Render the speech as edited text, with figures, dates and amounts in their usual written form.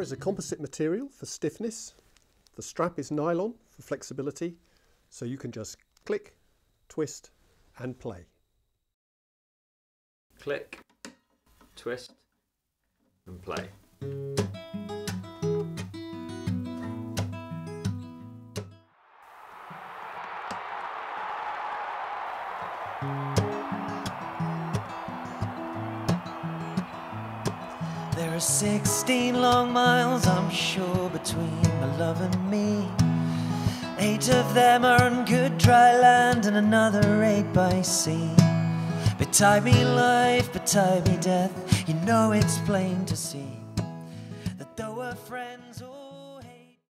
bar is a composite material for stiffness. The strap is nylon for flexibility, so you can just click, twist and play. Click, twist and play. There are 16 long miles, I'm sure, between my love and me. 8 of them are on good dry land and another 8 by sea. Betide me life, betide me death, you know it's plain to see.